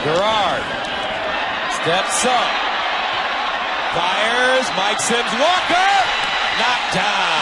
Gerard steps up, fires, Mike Sims Walker, knocked down.